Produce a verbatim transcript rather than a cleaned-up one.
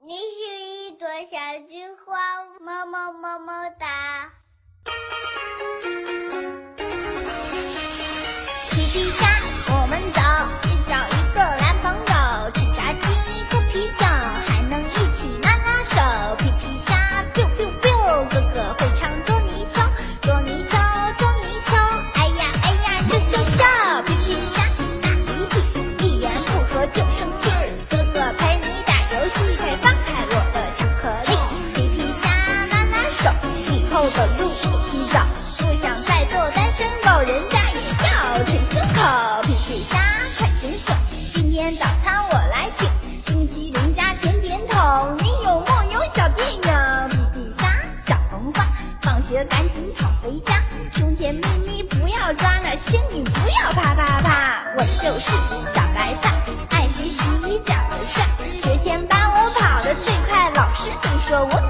你是一朵小菊花，么么么么哒。皮皮虾，我们走，去找一个男朋友，吃炸鸡，喝啤酒，还能一起拉拉手。皮皮虾 biu biu biu， 哥哥会唱捉泥鳅，捉泥鳅，捉泥鳅，哎呀哎呀，咻咻咻。皮皮虾打鼻涕，一言不说就生气，哥哥陪你打游戏，快放开我的巧克力。皮皮虾拉拉手，以后的路一起走，不想再做单身狗，人家也笑捶胸口。皮皮虾快醒醒，今天早餐我来请，冰淇淋加甜点桶，你有梦游小电影。皮皮虾小红花，放学赶紧跑回家，胸前咪咪不要抓了，仙女不要啪啪啪。我就是小白菜，爱学习长得帅，学前班我跑得最快，老师都说我